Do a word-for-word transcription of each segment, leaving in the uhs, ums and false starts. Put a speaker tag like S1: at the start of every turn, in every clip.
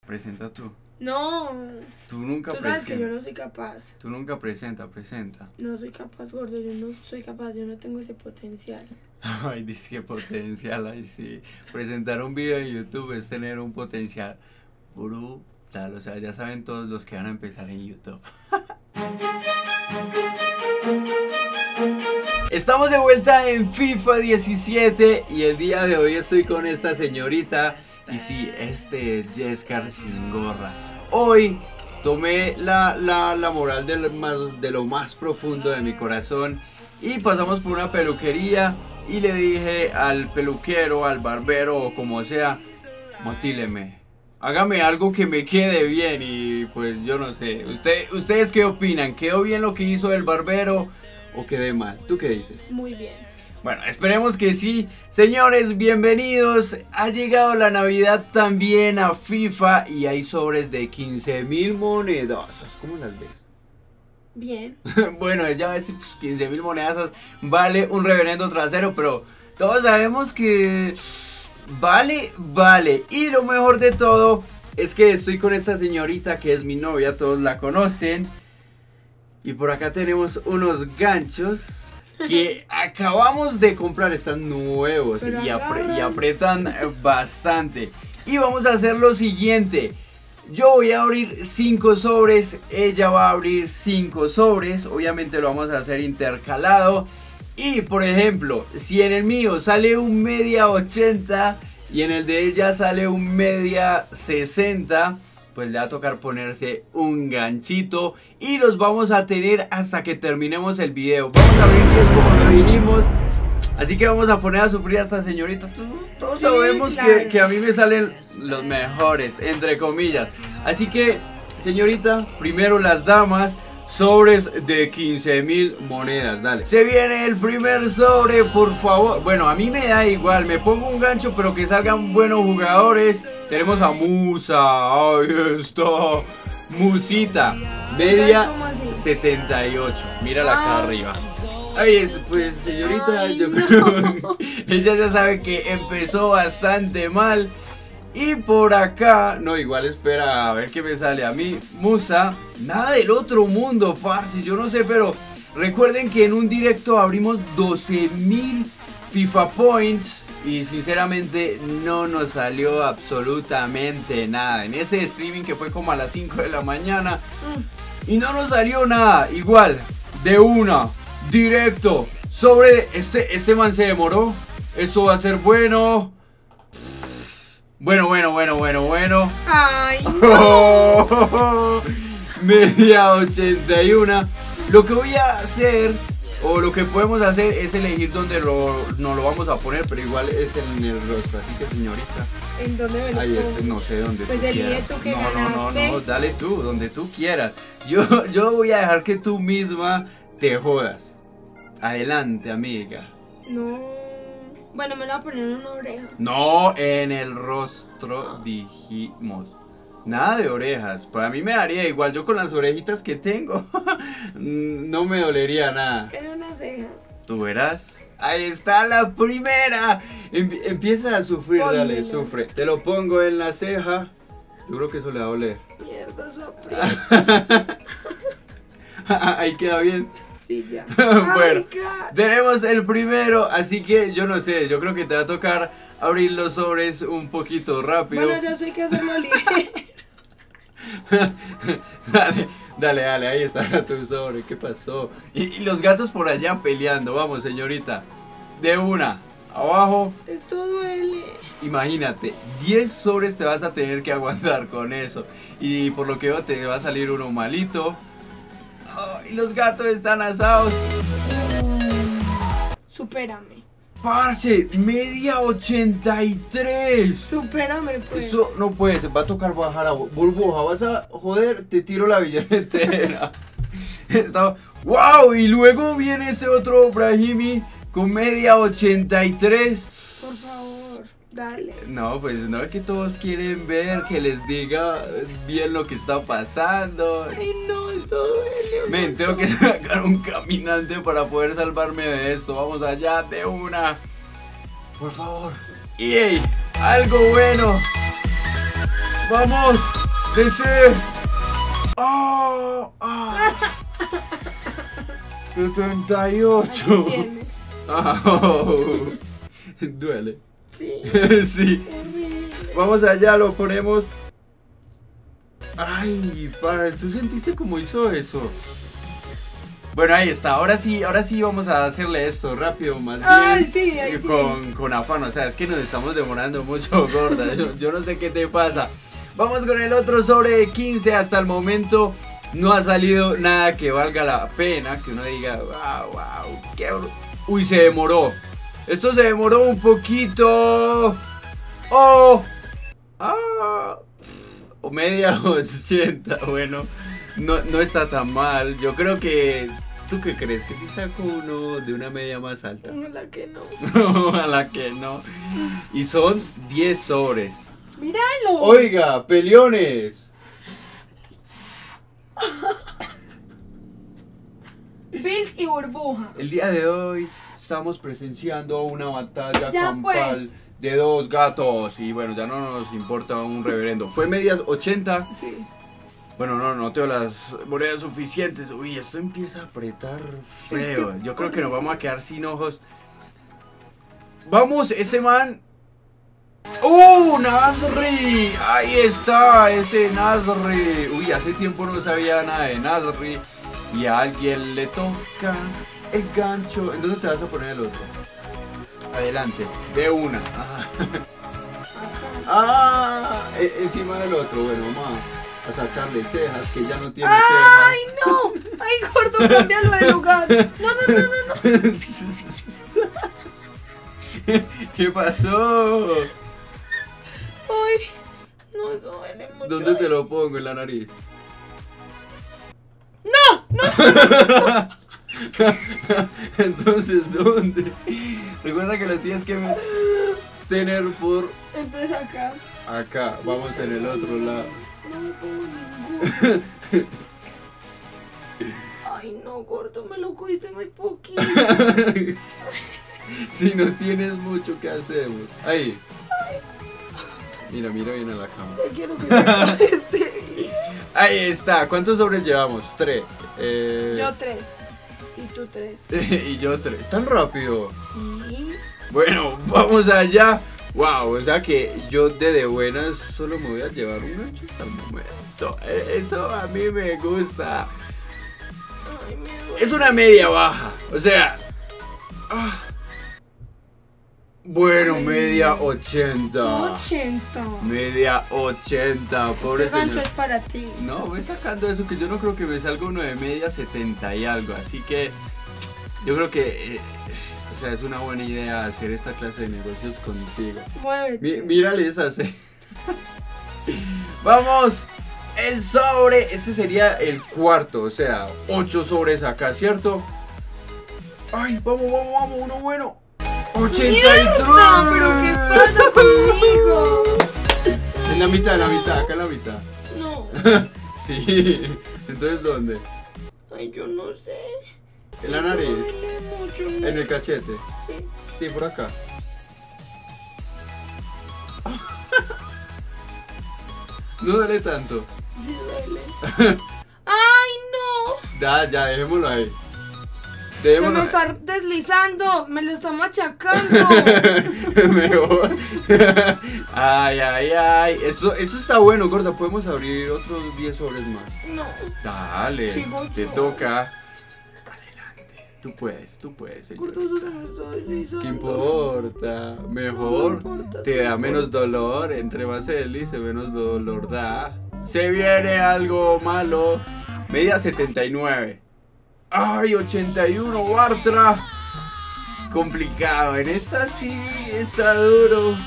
S1: Presenta tú.
S2: No.
S1: Tú nunca
S2: Tú sabes
S1: presentas.
S2: que yo no soy capaz.
S1: Tú nunca presenta, presenta.
S2: No soy capaz, gordo. Yo no soy capaz. Yo no tengo ese potencial.
S1: Ay, dice que potencial, ay sí. Presentar un video en YouTube es tener un potencial brutal. O sea, ya saben todos los que van a empezar en YouTube. Estamos de vuelta en FIFA diecisiete y el día de hoy estoy con esta señorita. Y sí, este es Jescar sin gorra. Hoy tomé la, la, la moral de lo, más, de lo más profundo de mi corazón y pasamos por una peluquería y le dije al peluquero, al barbero o como sea, motíleme, hágame algo que me quede bien. Y pues yo no sé, ¿Usted, ¿ustedes qué opinan? ¿Quedó bien lo que hizo el barbero o quedé mal? ¿Tú qué dices?
S2: Muy bien.
S1: Bueno, esperemos que sí. Señores, bienvenidos. Ha llegado la Navidad también a FIFA y hay sobres de quince mil monedazas. ¿Cómo las ves?
S2: Bien.
S1: Bueno, ya ves, pues, quince mil monedazas vale un reverendo trasero, pero todos sabemos que vale, vale. Y lo mejor de todo es que estoy con esta señorita que es mi novia, todos la conocen. Y por acá tenemos unos ganchos que acabamos de comprar, están nuevos y, apre y apretan bastante. Y vamos a hacer lo siguiente: yo voy a abrir cinco sobres, ella va a abrir cinco sobres. Obviamente lo vamos a hacer intercalado. Y por ejemplo, si en el mío sale un media ochenta y en el de ella sale un media sesenta, pues le va a tocar ponerse un ganchito y los vamos a tener hasta que terminemos el video. Vamos a abrir diez como lo dijimos, así que vamos a poner a sufrir a esta señorita. Todos sí, sabemos claro. que, que a mí me salen los mejores, entre comillas. Así que, señorita, primero las damas. Sobres de quince mil monedas, dale. Se viene el primer sobre, por favor. Bueno, a mí me da igual, me pongo un gancho, pero que salgan buenos jugadores. Tenemos a Musa, ahí está, Musita, media setenta y ocho. Mírala acá arriba. Ay, pues señorita, Ay, yo creo no. Ella ya sabe que empezó bastante mal. Y por acá, no, igual espera a ver qué me sale a mí. Musa, nada del otro mundo, parce, yo no sé, pero recuerden que en un directo abrimos doce mil FIFA Points y sinceramente no nos salió absolutamente nada. En ese streaming que fue como a las cinco de la mañana y no nos salió nada. Igual, de una, directo, sobre este, este man se demoró. Esto va a ser bueno. Bueno, bueno, bueno, bueno, bueno.
S2: Ay, no.
S1: Oh, media ochenta y uno. Lo que voy a hacer, o lo que podemos hacer, es elegir dónde lo, nos lo vamos a poner, pero igual es en el rostro. Así que, señorita.
S2: ¿En dónde me lo
S1: Ahí
S2: pongo?
S1: este, no sé, donde
S2: pues
S1: tú quieras.
S2: Tú que
S1: no, no, no,
S2: ganaste.
S1: no, dale tú, donde tú quieras. Yo, yo voy a dejar que tú misma te jodas. Adelante, amiga.
S2: No. Bueno, me lo voy a poner en una oreja.
S1: No, en el rostro dijimos. Nada de orejas. Para mí me daría igual. Yo con las orejitas que tengo no me dolería nada.
S2: En una ceja.
S1: Tú verás. Ahí está la primera. Em empieza a sufrir,
S2: Pónmelo.
S1: Dale, sufre. Te lo pongo en la ceja. Yo creo que eso le va a doler.
S2: Mierda, eso aprieta.
S1: Ahí queda bien.
S2: Sí, ya.
S1: Bueno,
S2: Ay,
S1: tenemos el primero, así que yo no sé, yo creo que te va a tocar abrir los sobres un poquito rápido.
S2: Bueno, yo sé que hacerlo ligero.
S1: Dale, dale, dale, ahí está tu sobre, ¿qué pasó? Y, y los gatos por allá peleando, vamos señorita. De una, abajo.
S2: Esto duele.
S1: Imagínate, diez sobres te vas a tener que aguantar con eso. Y por lo que veo te va a salir uno malito. Oh, y los gatos están asados.
S2: Supérame.
S1: Parce, media ochenta y tres.
S2: Supérame, pues.
S1: Eso no puede ser, va a tocar bajar a burbuja. Vas a joder, te tiro la billetera. Está... ¡Wow! Y luego viene ese otro Brahimi con media ochenta y tres.
S2: Por favor, dale.
S1: No, pues no es que todos quieren ver, que les diga bien lo que está pasando.
S2: Ay, no, esto duele.
S1: Men, tengo que sacar un caminante para poder salvarme de esto. Vamos allá, de una. Por favor. ¡Ey! Algo bueno. Vamos. Dice. Oh, oh. setenta y ocho.
S2: Aquí tienes.
S1: Oh. Duele.
S2: Sí.
S1: Sí.
S2: Horrible.
S1: Vamos allá, lo ponemos. Ay, para, ¿tú sentiste cómo hizo eso? Bueno, ahí está, ahora sí, ahora sí vamos a hacerle esto rápido, más bien.
S2: Ay, sí, ay,
S1: con,
S2: sí.
S1: con afán, o sea, es que nos estamos demorando mucho, gorda. Yo, yo no sé qué te pasa. Vamos con el otro sobre de quince. Hasta el momento no ha salido nada que valga la pena, que uno diga, wow, wow, qué... Uy, se demoró. Esto se demoró un poquito. Oh, ah, o media ochenta. Bueno, no, no está tan mal. Yo creo que... ¿Tú qué crees? ¿Que si saco uno de una media más alta?
S2: Ojalá que no.
S1: Ojalá que no. Y son diez sobres.
S2: ¡Míralo!
S1: Oiga, peleones.
S2: Bills y burbuja.
S1: El día de hoy estamos presenciando una batalla
S2: Ya,
S1: campal
S2: pues.
S1: de dos gatos. Y bueno, ya no nos importa un reverendo. Fue medias ochenta.
S2: Sí.
S1: Bueno, no, no tengo las monedas suficientes. Uy, esto empieza a apretar feo.
S2: Es que-
S1: Yo creo que nos vamos a quedar sin ojos. Vamos, ese man. ¡Uh! ¡Nasri! Ahí está, ese Nasri. Uy, hace tiempo no sabía nada de Nasri. Y a alguien le toca el gancho. ¿En dónde te vas a poner el otro? Adelante, de una. Ah, ah e- encima del otro. Bueno, vamos a, a sacarle cejas, que ya no tiene
S2: ¡Ay,
S1: cejas.
S2: no! ¡Ay, gordo, cámbialo de lugar! No, no, no, no, no.
S1: ¿Qué pasó?
S2: ¡Ay! No, eso duele mucho.
S1: ¿Dónde te lo pongo? En la nariz.
S2: ¡No! ¡No!
S1: Entonces, ¿dónde? Recuerda que lo tienes que tener por
S2: Entonces acá.
S1: acá. Vamos en el otro lado.
S2: No me pongo ninguno. Ay, no, gordo, me lo cogiste muy poquito.
S1: Si no tienes mucho, ¿qué hacemos? Ahí. Mira, mira bien a la cámara.
S2: Te quiero que te esté bien.
S1: Ahí está. ¿Cuántos sobres llevamos? Tres. Eh,
S2: Yo tres. Y tú tres.
S1: y yo tres. ¿Tan rápido?
S2: Sí.
S1: Bueno, vamos allá. Wow, o sea que yo de de buenas solo me voy a llevar un gancho hasta el momento. E- Eso a mí me gusta.
S2: Ay, me duele.
S1: Es una media baja. O sea. ah. Bueno, media ochenta.
S2: ochenta.
S1: Media ochenta. Pobre
S2: Este gancho
S1: señor.
S2: es para ti.
S1: No, voy sacando eso que yo no creo que me salga uno de media setenta y algo. Así que yo creo que, eh, o sea, es una buena idea hacer esta clase de negocios contigo.
S2: Muévete.
S1: Mi- mírale esa ce- Vamos, el sobre. Ese sería el cuarto, o sea, ocho sobres acá, ¿cierto? Ay, vamos, vamos, vamos, uno bueno. ochenta y tres.
S2: ¡Mierda! ¿Pero qué pasa conmigo?
S1: En la mitad, en la mitad, acá en la mitad.
S2: No.
S1: Sí. Entonces, ¿dónde?
S2: Ay, yo no sé.
S1: En la nariz.
S2: Me duele mucho, ¿no?
S1: En el cachete.
S2: Sí,
S1: Sí, por acá. No duele tanto.
S2: sí duele. ¡Ay, no!
S1: Ya, ya, dejémoslo ahí.
S2: Se
S1: Dejémoslo
S2: me
S1: ahí.
S2: está deslizando. Me lo está machacando.
S1: Mejor. Ay, ay, ay. Eso, eso está bueno, gorda. Podemos abrir otros diez sobres más.
S2: No.
S1: Dale,
S2: Sigo
S1: te
S2: yo.
S1: toca. Adelante. Tú puedes, tú puedes,
S2: Gordo, eso se
S1: señorita.
S2: me está deslizando.
S1: ¿Qué importa? Mejor.
S2: No importa,
S1: Te
S2: sí
S1: da
S2: importa.
S1: menos dolor. Entre más se deslice, menos dolor da. Se viene algo malo. Media setenta y nueve. Ay, ochenta y uno, Bartra. Complicado. En esta sí está duro.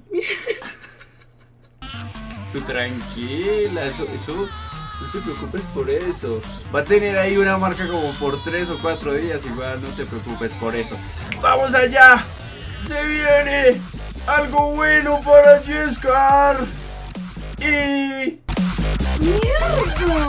S1: Tú tranquila, eso, eso, no te preocupes por eso. Va a tener ahí una marca como por tres o cuatro días, igual no te preocupes por eso. ¡Vamos allá! ¡Se viene algo bueno para Jescar! Y...
S2: ¡Mierda!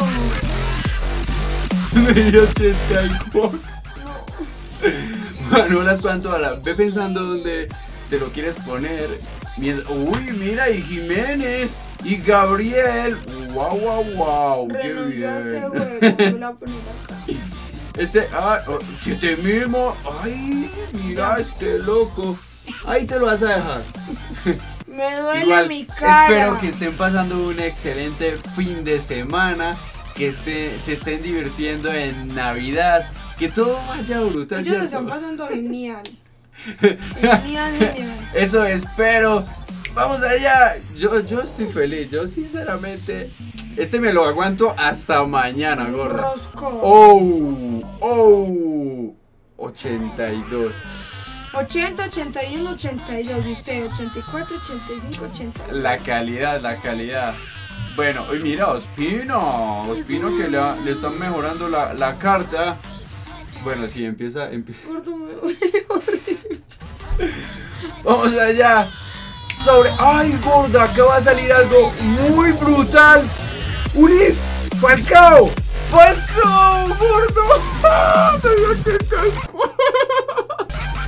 S1: media ochenta y cuatro. Manuelas, ¿cuánto a la? Ve pensando dónde te lo quieres poner. Mien- Uy, mira, y Jiménez. Y Gabriel, wow, wow, wow, qué
S2: Renunció a este
S1: bien.
S2: juego. Yo la voy a poner acá.
S1: Este, ah, oh, siete mil, mo- ay, mira este loco. Ahí te lo vas a dejar.
S2: Me duele
S1: Igual,
S2: mi cara.
S1: espero que estén pasando un excelente fin de semana, que esté, se estén divirtiendo en Navidad, que todo vaya brutal,
S2: Ellos lo están
S1: ¿cierto?
S2: pasando genial. Genial, genial.
S1: Eso espero. Vamos allá. Yo, yo estoy feliz. Yo sinceramente, este me lo aguanto hasta mañana,
S2: Un
S1: gorda.
S2: rosco.
S1: Oh, oh, ochenta y dos.
S2: ochenta, ochenta y uno, ochenta y dos. Y usted, ochenta y cuatro, ochenta y cinco, ochenta y dos.
S1: La calidad, la calidad. Bueno, hoy mira, Ospino. Ospino que le, le están mejorando la, la carta. Bueno, sí, empieza, empieza.
S2: Gordo, me duele horrible.
S1: Vamos allá. Sobre. ¡Ay, gorda! Acá va a salir algo muy brutal. ¡Ulif! ¡Falcao! ¡Falcao! ¡Gordo! ¡Ah! ¡Me dio ochenta y cuatro!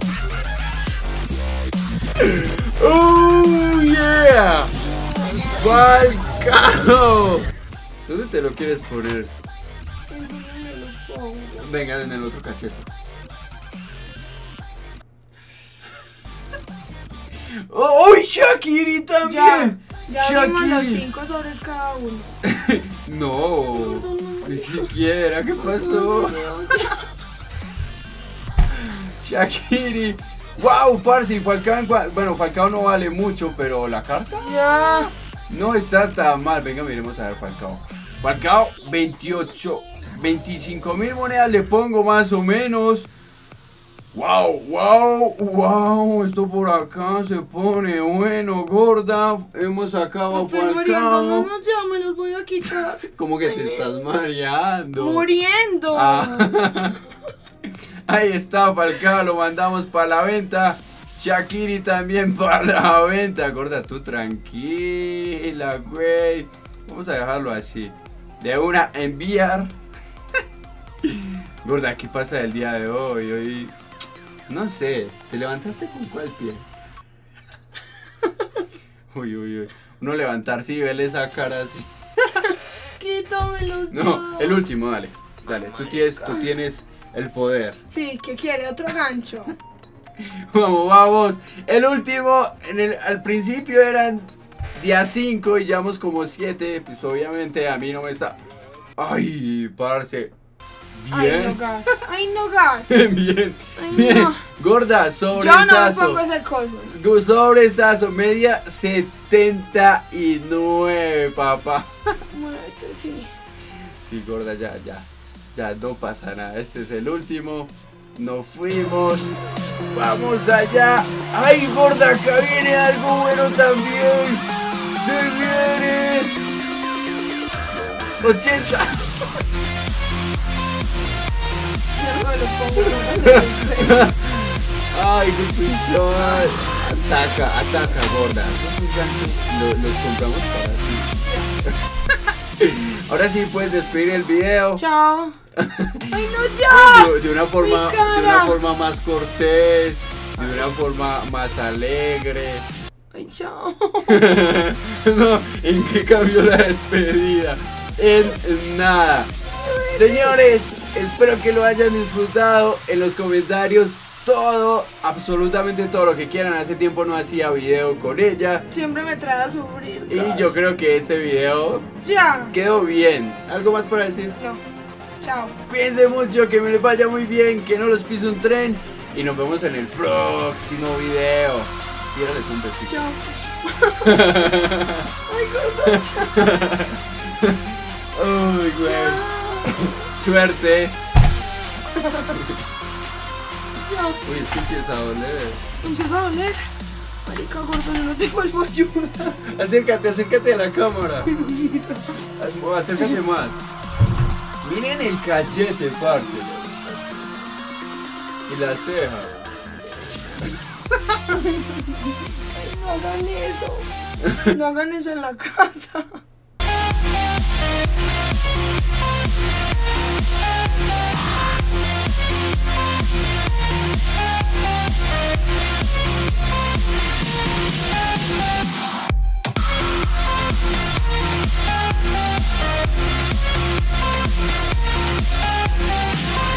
S1: ¡Oh, yeah! ¡Falcao! ¿Dónde te lo quieres poner?
S2: ¿Dónde me lo pongo?
S1: Venga, en el otro cachete. ¡Oh, ¡uy, Shaqiri
S2: Ya,
S1: también!
S2: ya abrimos los
S1: Shaqiri.
S2: cinco sobres cada uno.
S1: No, ni siquiera, ¿qué pasó? Shaqiri. ¡Wow, parce! Falcao, en cua- bueno, Falcao no vale mucho, pero la carta
S2: Ya.
S1: no está tan mal. Venga, miremos a ver Falcao. Falcao, veintiocho, veinticinco mil monedas le pongo más o menos. ¡Wow, wow, wow! Esto por acá se pone bueno, gorda. Hemos sacado a
S2: Me estoy muriendo, no,
S1: Falcao.
S2: no, ya me los voy a quitar.
S1: ¿Cómo que te estás mareando?
S2: Muriendo.
S1: Ah. Ahí está Falcao, lo mandamos para la venta. Shaqiri también para la venta. Gorda, tú tranquila, güey. Vamos a dejarlo así. De una, enviar. Gorda, ¿qué pasa el día de hoy? Hoy, no sé, ¿te levantaste con cuál pie? Uy, uy, uy. Uno levantarse y verle esa cara así.
S2: Quítamelos.
S1: No,
S2: ya.
S1: el último, dale. Dale, tú tienes, tú tienes el poder.
S2: Sí, ¿qué quiere? Otro gancho.
S1: Vamos, vamos. El último, en el, al principio eran día cinco y llevamos como siete. Pues obviamente a mí no me está. Ay, parce.
S2: Ay, no
S1: Bien.
S2: gas. Ay, no gas.
S1: Bien.
S2: Ay,
S1: Bien.
S2: no.
S1: Gorda,
S2: Yo no me
S1: sobresazo.
S2: pongo ese coso.
S1: Du- Sobresazo, media setenta y nueve, papá.
S2: Muévete, sí.
S1: Sí, gorda, ya, ya. Ya no pasa nada. Este es el último. Nos fuimos. Vamos allá. ¡Ay, gorda! Acá viene algo bueno también. ¡Se viene! ochenta.
S2: Yo me lo pongo.
S1: ¡Ay, qué pinchón! Ataca, ataca, gorda. Esos ganchos lo- los compramos para ti. Ahora sí puedes despedir el video.
S2: Chao. Ay, no, ya.
S1: De, de una forma,
S2: Mi cara.
S1: de una forma más cortés, de una forma más alegre.
S2: Ay, chao.
S1: No, ¿en qué cambió la despedida? En nada. Señores, espero que lo hayan disfrutado. En los comentarios todo, absolutamente todo lo que quieran. Hace tiempo no hacía video con ella.
S2: Siempre me trae a sufrir.
S1: Y yo creo que este video
S2: Ya.
S1: quedó bien. ¿Algo más para decir?
S2: No. Chao.
S1: Cuídense mucho, que me les vaya muy bien, que no los pise un tren. Y nos vemos en el próximo video. Tírales un besito.
S2: Chao. Ay, gordo.
S1: Uy, güey. Suerte.
S2: Chao.
S1: Uy, es que empieza a doler.
S2: Empieza a doler. Marica, gordo, yo no te vuelvo a ayudar.
S1: Acércate, acércate a la cámara. Oh, acércate más. Miren el cachete, parce. Y la ceja.
S2: No hagan eso. No hagan eso en la casa.